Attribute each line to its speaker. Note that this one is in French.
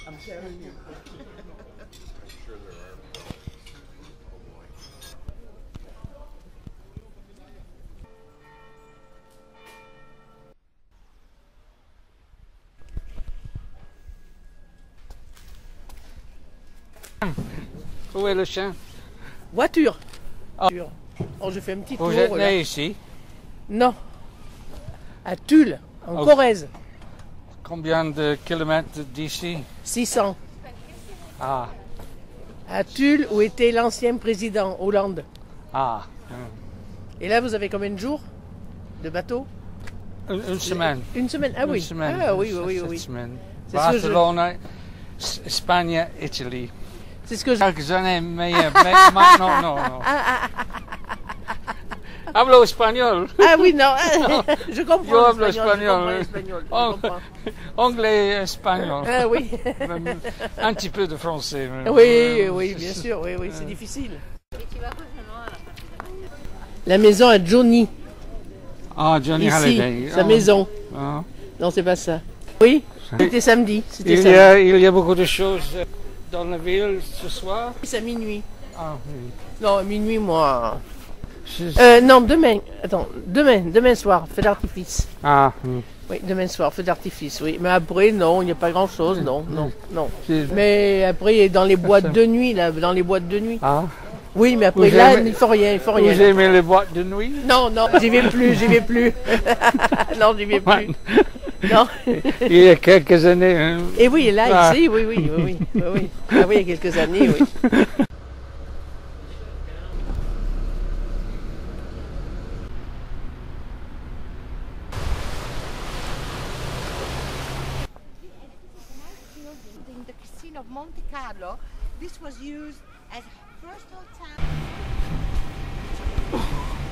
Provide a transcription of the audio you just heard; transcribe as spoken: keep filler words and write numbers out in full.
Speaker 1: I'm telling you.
Speaker 2: I'm sure there are. Oh boy.
Speaker 3: Où est le chien?
Speaker 1: Voiture.
Speaker 3: Ah.
Speaker 1: Oh, je fais un petit
Speaker 3: Vous
Speaker 1: tour.
Speaker 3: êtes
Speaker 1: là.
Speaker 3: né ici?
Speaker 1: Non. À Tulle, en
Speaker 3: Oh.
Speaker 1: Corrèze.
Speaker 3: Combien de kilomètres d'ici?
Speaker 1: six cents.
Speaker 3: Ah,
Speaker 1: À Tulle, où était l'ancien président Hollande.
Speaker 3: ah.
Speaker 1: Et là, vous avez combien de jours de bateau?
Speaker 3: Une, une semaine.
Speaker 1: Une semaine. Ah
Speaker 3: Une
Speaker 1: oui.
Speaker 3: semaine.
Speaker 1: Ah oui, oui, oui.
Speaker 3: Cette
Speaker 1: oui.
Speaker 3: semaine.
Speaker 1: C'est ce que je-
Speaker 3: Barcelone, S- Espagne, Italie.
Speaker 1: C'est ce que je...
Speaker 3: Quelques années, mais, mais maintenant, non, non. Hablo espagnol.
Speaker 1: Ah oui, non. Je comprends
Speaker 3: Yo hablo
Speaker 1: l'espagnol. Je comprends
Speaker 3: espagnol.
Speaker 1: l'espagnol. je
Speaker 3: Oh.
Speaker 1: comprends.
Speaker 3: Anglais et espagnol.
Speaker 1: Ah oui.
Speaker 3: Même un petit peu de français. mais-
Speaker 1: Oui, oui, bien sûr. Oui, oui, c'est difficile. La maison à Johnny.
Speaker 3: Ah, Johnny
Speaker 1: Ici,
Speaker 3: Halliday.
Speaker 1: sa
Speaker 3: Ah.
Speaker 1: maison.
Speaker 3: Ah.
Speaker 1: Non, c'est pas ça. Oui, c'était samedi. C'était
Speaker 3: Il y,
Speaker 1: samedi.
Speaker 3: a, il y a beaucoup de choses dans la ville ce soir.
Speaker 1: C'est à minuit.
Speaker 3: Ah, oui.
Speaker 1: Non, à minuit, moi.
Speaker 3: Je-
Speaker 1: Euh, non, demain. Attends, demain, demain soir, feu d'artifice.
Speaker 3: Ah, oui.
Speaker 1: Oui, demain soir, feu d'artifice, oui. Mais après, non, il n'y a pas grand-chose, non, non, non.
Speaker 3: C'est-
Speaker 1: Mais après, dans les boîtes de nuit, là, dans les boîtes de nuit.
Speaker 3: Ah.
Speaker 1: Oui, mais après,
Speaker 3: Vous
Speaker 1: là,
Speaker 3: aimez-
Speaker 1: il faut rien, il faut
Speaker 3: Vous
Speaker 1: rien.
Speaker 3: aimez les boîtes de nuit?
Speaker 1: Non, non, j'y vais plus, j'y vais plus. Non, j'y vais plus. Non.
Speaker 3: Il y a quelques années. hein.
Speaker 1: Et oui, là,
Speaker 3: Ah.
Speaker 1: ici, oui, oui, oui, oui, oui, oui. Ah oui, il y a quelques années, oui.
Speaker 4: In the casino of Monte Carlo, this was used as first hotel.